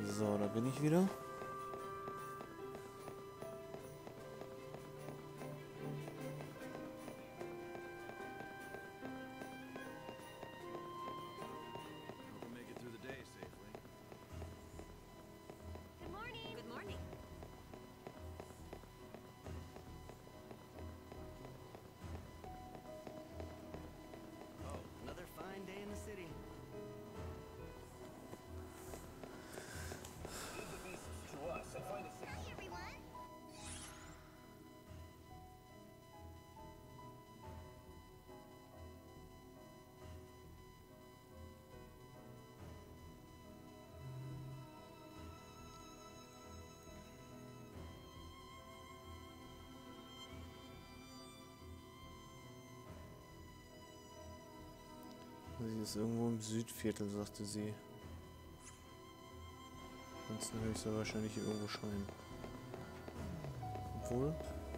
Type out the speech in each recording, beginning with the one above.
So, da bin ich wieder. Sie ist irgendwo im Südviertel, sagte sie. Ansonsten höre ich sie wahrscheinlich hier irgendwo schreien. Obwohl.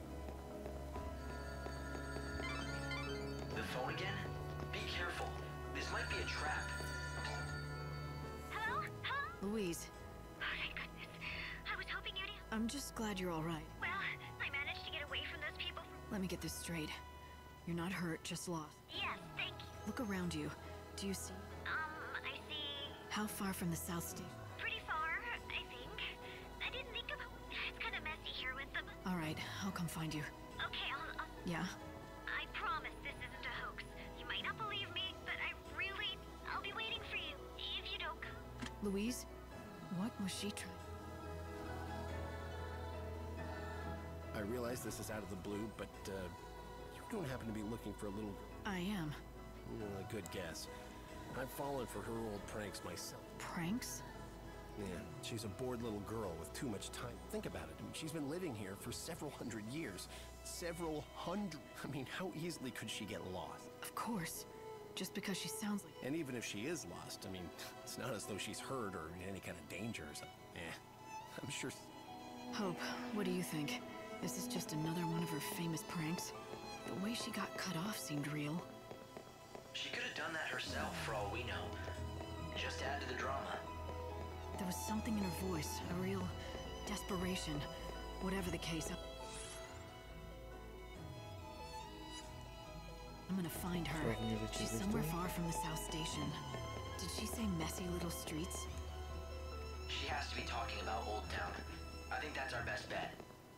The phone again? Be careful. This might be a trap. Hello? Hello? Louise, Oh, thank goodness. I was hoping you'd... I'm just glad you're all right. Well, I managed to get away from those people. Let me get this straight. You're not hurt, just lost. Yes, thank you. Look around you. Do you see? I see... How far from the South Station? Pretty far, I think. I didn't think about... It's kind of messy here with them. All right, I'll come find you. Okay, I'll... Yeah? I promise this isn't a hoax. You might not believe me, but I'll be waiting for you, if you don't come. Louise? What was she trying? I realize this is out of the blue, but, you don't happen to be looking for a little... I am. A good guess. I've fallen for her old pranks myself. Pranks? Yeah, she's a bored little girl with too much time. Think about it. I mean, she's been living here for several hundred years. Several hundred. I mean, how easily could she get lost? Of course. Just because she sounds like... And even if she is lost, I mean, it's not as though she's hurt or in any kind of danger or something. I'm sure... Hope, what do you think? Is this just another one of her famous pranks? The way she got cut off seemed real. She could have done that herself, for all we know. Just add to the drama. There was something in her voice, a real desperation. Whatever the case, I'm gonna find her. She's somewhere far from the South Station. Did she say messy little streets? She has to be talking about Old Town. I think that's our best bet.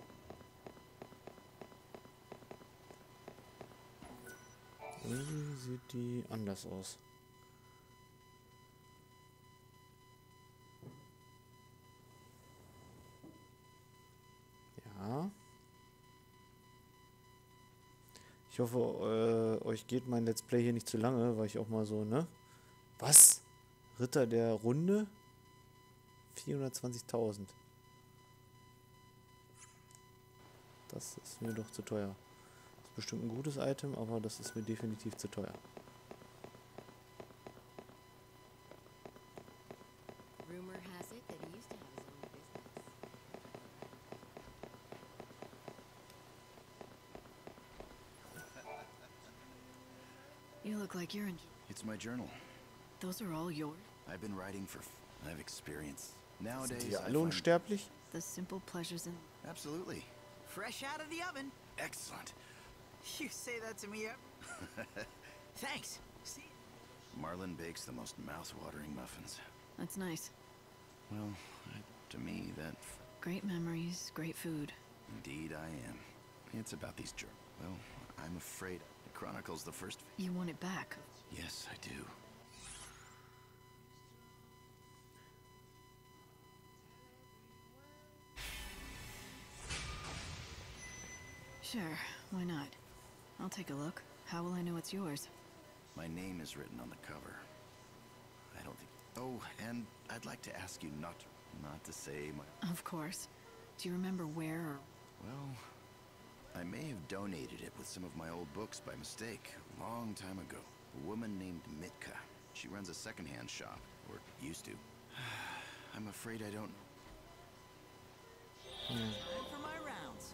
Irgendwie sieht die anders aus. Ja. Ich hoffe, euch geht mein Let's Play hier nicht zu lange, weil ich auch mal so, ne? Was? Ritter der Runde? 420.000. Das ist mir doch zu teuer. Das ist bestimmt ein gutes Item, aber das ist mir definitiv zu teuer. Rumor has it that he used to have his own business. You look like you're in... It's my journal. Those are all yours? I've been writing for... I've experienced. Sind Nowadays, die I alle find... unsterblich? The simple pleasures in... Absolutely. Fresh out of the oven. Excellent. You say that to me Thanks. See? Marlin bakes the most mouth-watering muffins. That's nice. Well, to me, that... Great memories, great food. Indeed I am. It's about these Well, I'm afraid it chronicles the first... You want it back? Yes, I do. Sure, why not? I'll take a look. How will I know it's yours? My name is written on the cover. I don't think... Oh, and I'd like to ask you not to say my... Of course. Do you remember where or... Well, I may have donated it with some of my old books by mistake, a long time ago. A woman named Mitka. She runs a secondhand shop, or used to. I'm afraid I don't... Time for my rounds.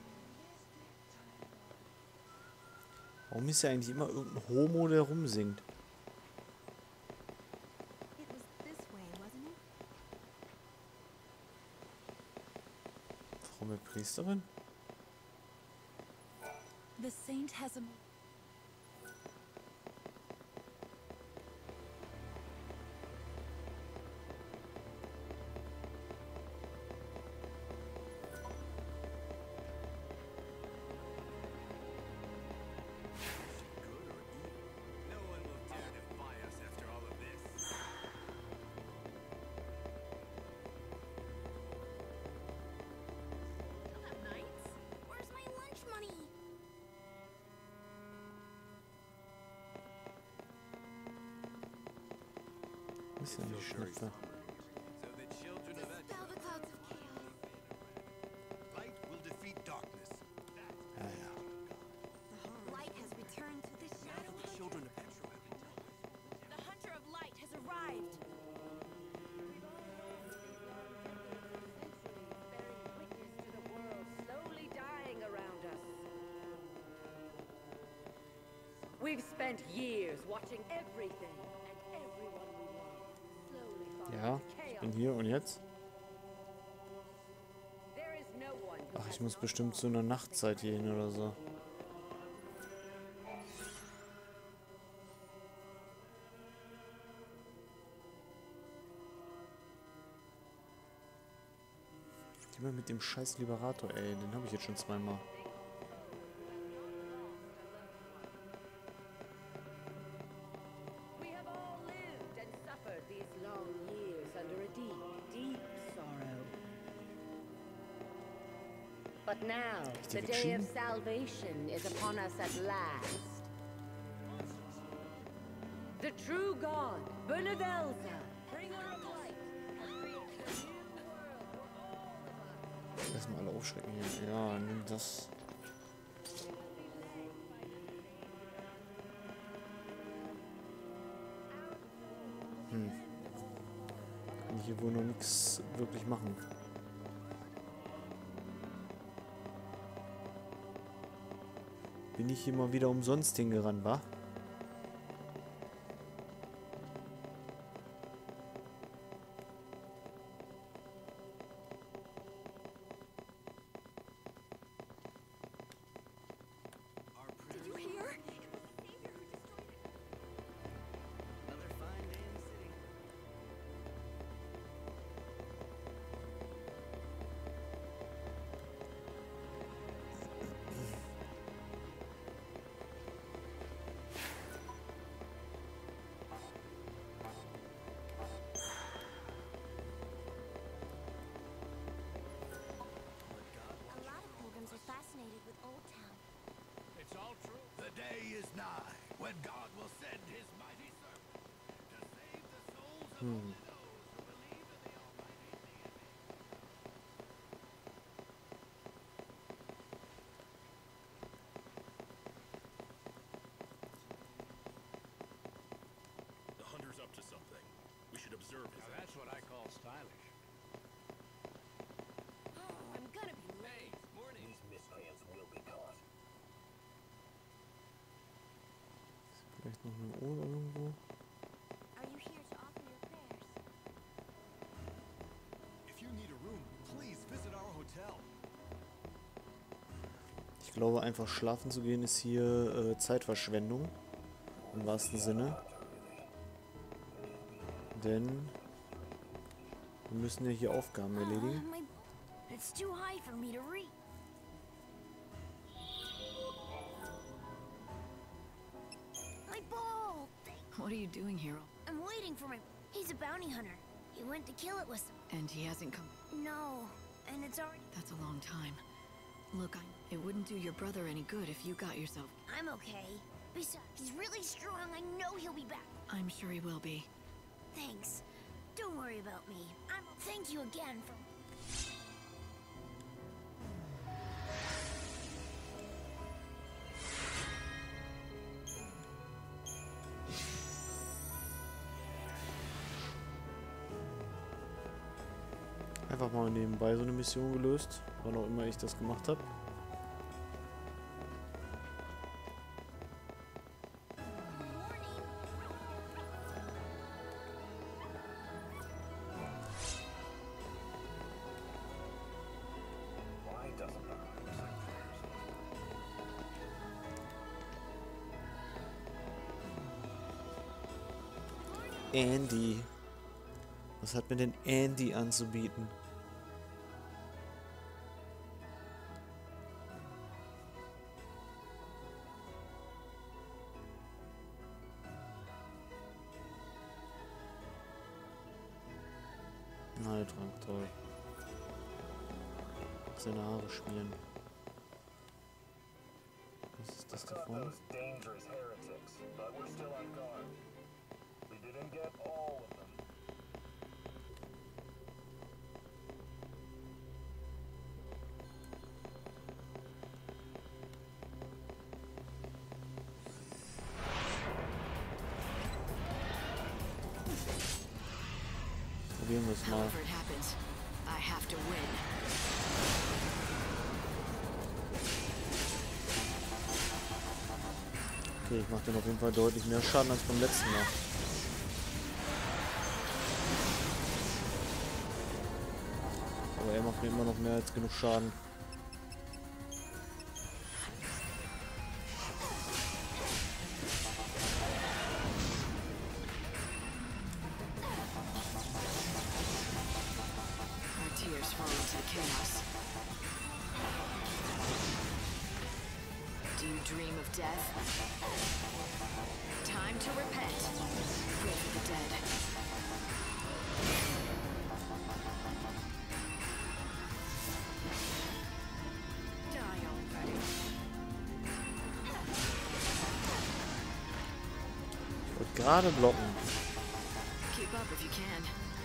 Warum ist ja eigentlich immer irgendein Homo, der rumsingt? It was this way, wasn't it? Arme Priesterin? The saint has a... No one will dare defy us after all of this. Where's my lunch money? Was ist denn die Schnupfe? So the children of Dispel the clouds of chaos. light will defeat darkness. Ja, ja. Light has returned to the shadow. The children of Etro have been dealt with. The hunter of light has arrived. We've spent years watching everything and everyone we love slowly fall Ja, into ich chaos. bin hier und jetzt? There is no one who Ach, has ich muss not bestimmt zu einer Nachtzeit hier hin oder so. Immer mit dem scheiß Liberator, ey. Den habe ich jetzt schon zweimal. We have all lived and suffered these long years under a deep, deep sorrow. But now, the day of salvation is upon us at last. The true God, Bernadelza, bringer of light, has created a new world for all of us. Lass mal alle aufschrecken hier. Ja, nimm das. Kann ich hier wohl noch nichts wirklich machen. Bin ich hier mal wieder umsonst hingerannt, wa? Did you hear? It was the savior who destroyed it. Another fine day in the city. A lot of pilgrims are fascinated with Old Town. It's all true. The day is nigh when God will send his mighty servant to save the souls of only those who believe in the Almighty Deity. The hunter's up to something. We should observe his actions. That's what I call stylish. Oh, I'm gonna be late. Morning. These miscreants will be caught. Vielleicht noch eine Uhr irgendwo. Are you here to offer your prayers? If you need a room, please visit our hotel. Ich glaube, einfach schlafen zu gehen ist hier Zeitverschwendung. Im wahrsten Sinne. Denn wir müssen ja hier Aufgaben erledigen. It's too high for me to reach. My ball! What are you doing here? I'm waiting for my... He's a bounty hunter. He went to kill it with some... And he hasn't come. No. And it's already... That's a long time. Look, it wouldn't do your brother any good if you got yourself... I'm okay. Besides, he's really strong. I know he'll be back. I'm sure he will be. Thanks. Don't worry about me. Thank you again for... Einfach mal nebenbei so eine Mission gelöst, wann auch immer ich das gemacht habe. Why Andy. Was hat mir denn Andy anzubieten? Heiltrank, toll. Seine Haare schmieren. Was ist das da vorne? Probieren wir es mal. However it happens, I have to win. Okay, ich mache den auf jeden Fall deutlich mehr Schaden als beim letzten Mal. Aber er macht mir immer noch mehr als genug Schaden. Our tears fall into the chaos. Do you dream of death? Time to repent. Pray for the dead. Die already. Ich wollte gerade blocken. Keep up if you can.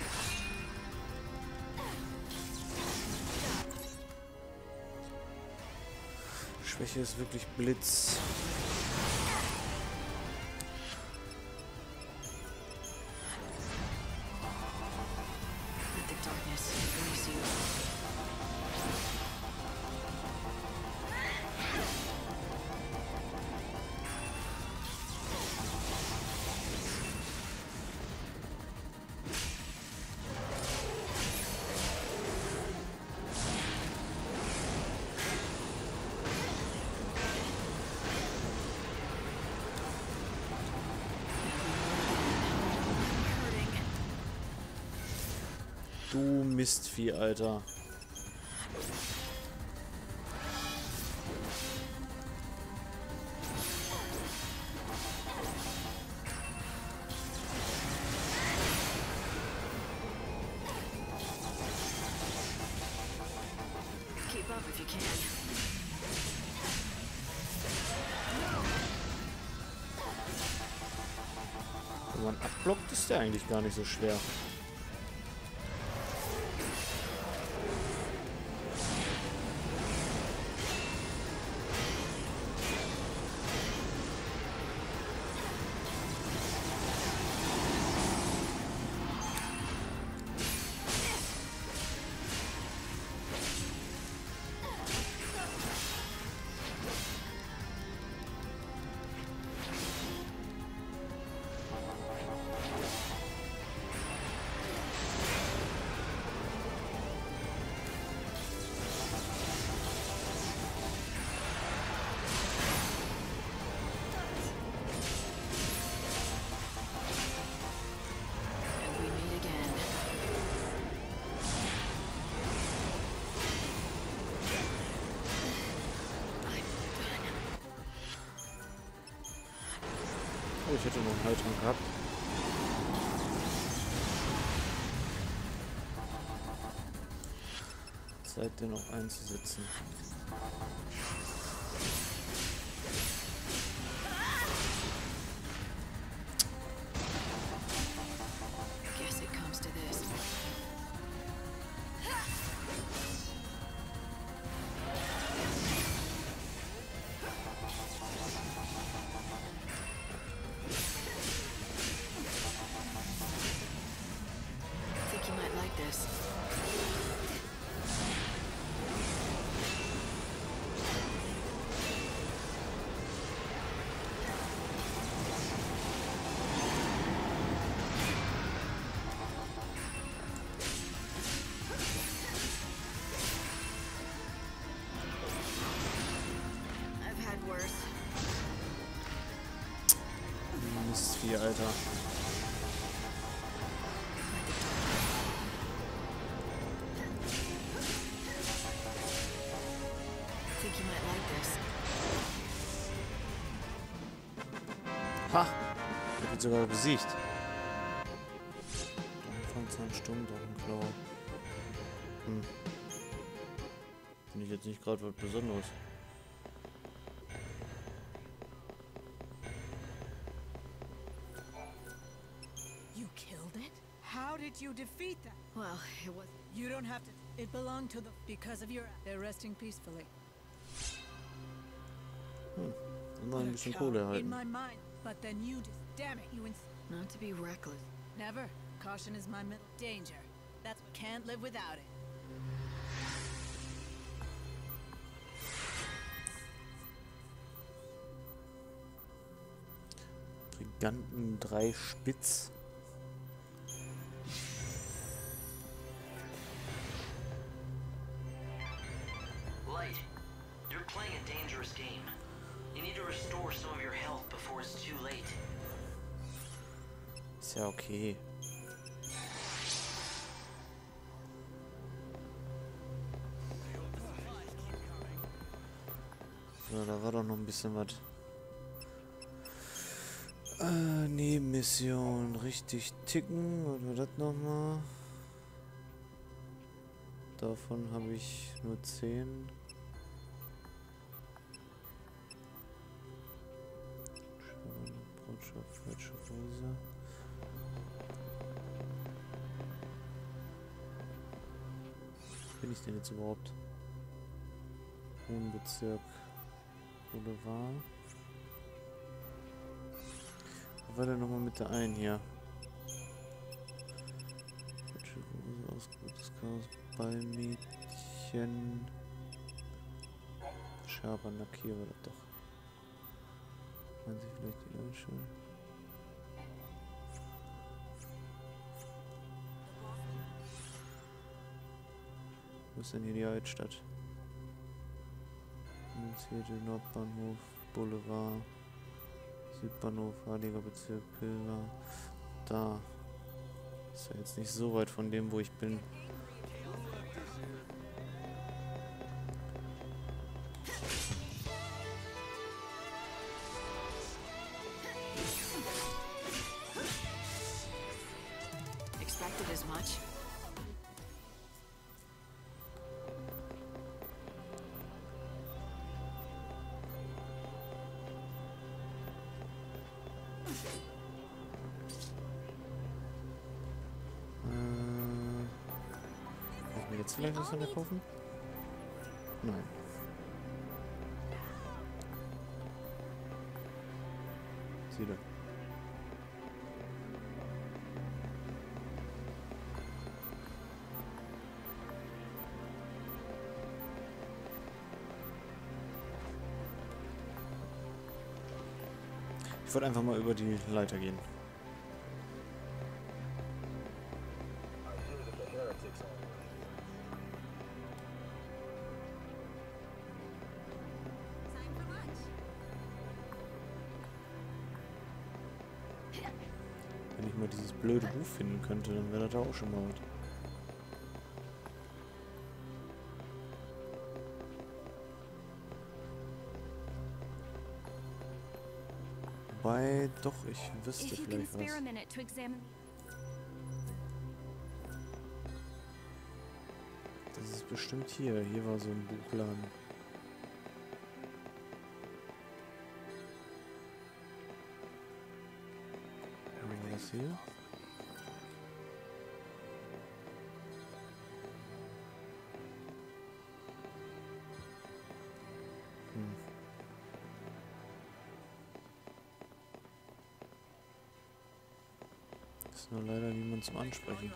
Schwäche ist wirklich Blitz. Let the darkness embrace you. Du Mistvieh, Alter. Keep up if you can. Wenn man abblockt, ist der eigentlich gar nicht so schwer. And we meet again. Oh, ich hätte noch einen Heiltrank gehabt. Zeit, den noch einzusetzen. Guess it comes to this. Think you might like this. I've had worse. Mistvieh, Alter. Ha! Er wird sogar besiegt. Fangzahn, Sturm, Drachenklau. Finde ich jetzt nicht gerade was Besonderes. You killed it? How did you defeat that? Well, it was... You don't have to. It belonged to the... Because of your... They're resting peacefully. Immer ein bisschen What a Kohle coward. In erhalten. my mind. But then you just... Damn it, you Not to be reckless. Never. Caution is my middle danger. That's what can't live without it. Briganten 3 Spitz. Light, you're playing a dangerous game. You need to restore some of your health before it's too late. Ist ja okay. So, da war doch noch ein bisschen was. Nebenmission. Richtig ticken. Was war das nochmal? Davon habe ich nur 10. Botschaft, falsche Rose. Bin ich denn jetzt überhaupt? Wohnbezirk Boulevard. Was war denn nochmal mit der einen hier? Falsche Rose, ausgebrütes Chaos, Ballmädchen. Schabernack hier war das doch. Meinen Sie vielleicht die Deutsche? Wo ist denn hier die Altstadt? Jetzt hier der Nordbahnhof, Boulevard, Südbahnhof, Heiliger Bezirk, Pilger. Da. Ist ja jetzt nicht so weit von dem, wo ich bin. Expected as much. Kann ich mir jetzt vielleicht was von kaufen? Nein. Sieh da. Ich wollte einfach mal über die Leiter gehen. Wenn ich mal dieses blöde Buch finden könnte, dann wäre das auch schon mal was. Wobei, doch, ich wüsste vielleicht was. Das ist bestimmt hier. Hier war so ein Buchladen. Wie war das hier? Ist nur leider niemand zum Ansprechen.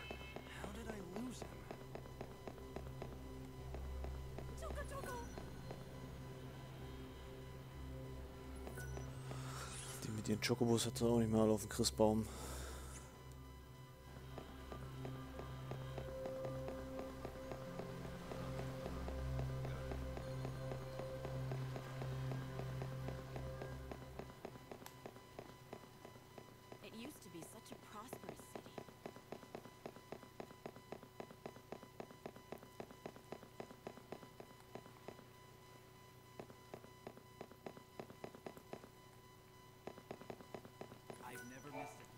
Die mit ihren Chocobos hat sie auch nicht mehr alle auf dem Christbaum. It used to be such a prosperous city.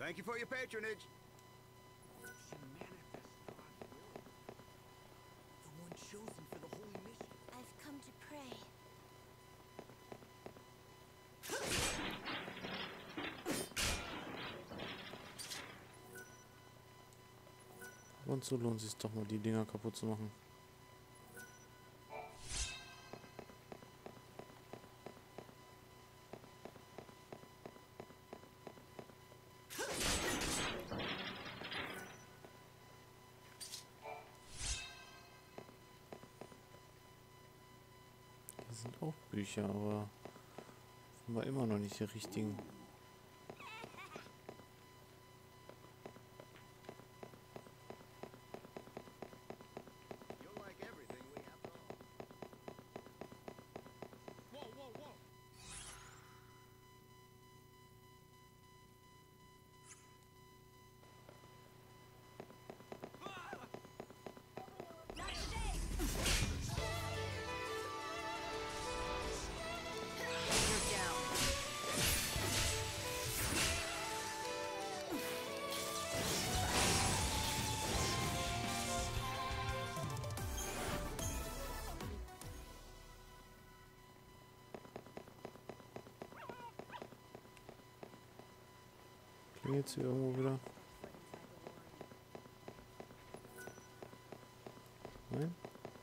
Thank you for your patronage. She manifested God's will. The one chosen for the holy mission. I've come to pray. Und so lohnt es sich doch mal, die Dinger kaputt zu machen. Hier sind auch Bücher, aber war immer noch nicht die richtigen. You'll like everything we have to offer. Whoa, whoa, whoa! You're down. Klingelt jetzt hier irgendwo wieder? Nein?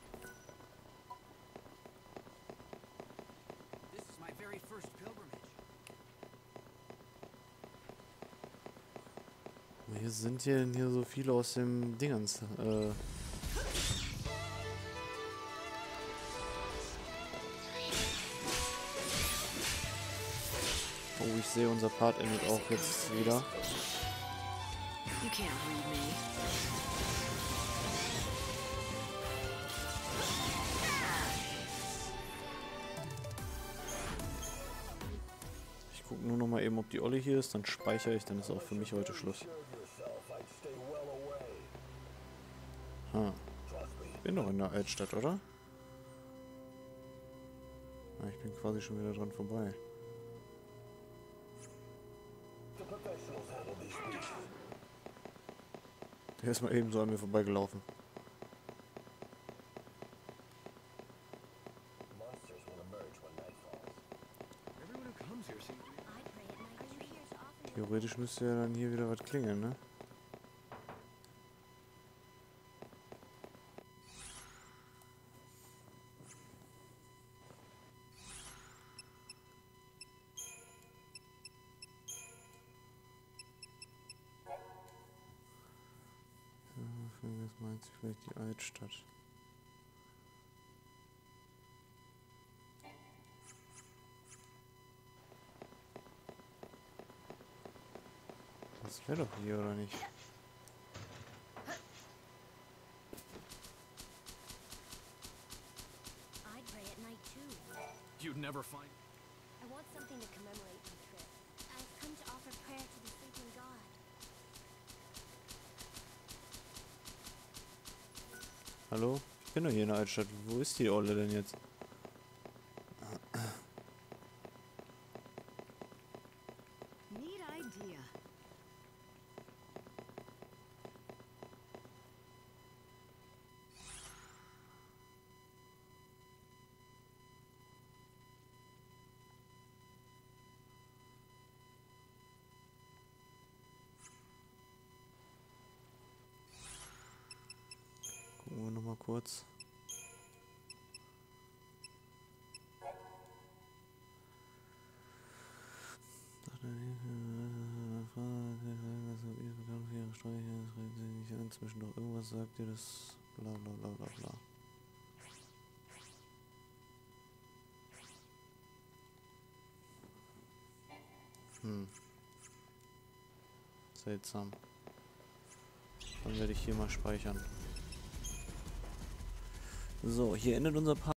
This is my very first pilgrimage. Hier sind hier so viele aus dem Dingens. Oh, ich sehe, unser Part endet auch jetzt wieder. You can't read me. Ich gucke nur noch mal eben, ob die Olle hier ist, dann speichere ich, dann ist auch für mich heute Schluss. Ich bin doch in der Altstadt, oder? Ah, ich bin quasi schon wieder dran vorbei. Der ist mal eben so an mir vorbeigelaufen. Everyone who comes here seems to be... I pray at night. Are you here to offer your Theoretisch müsste ja dann hier wieder was klingeln, ne? Das meint sich vielleicht die Altstadt. Das wäre doch hier, oder nicht? I pray at night too. You'd never find... I want something to commemorate my trip. I've come to offer prayer to the sleeping god. Hallo? Ich bin doch hier in der Altstadt. Wo ist die Olle denn jetzt? Neat idea. Gucken wir nochmal kurz. Inzwischen doch irgendwas sagt ihr das bla bla bla bla bla. Seltsam. Dann werde ich hier mal speichern. So, hier endet unser Part.